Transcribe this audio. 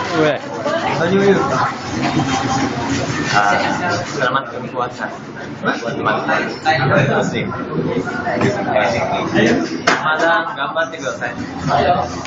Gue. Selamat berpuasa buat teman-teman muslim. Ramadan 頑張ってください。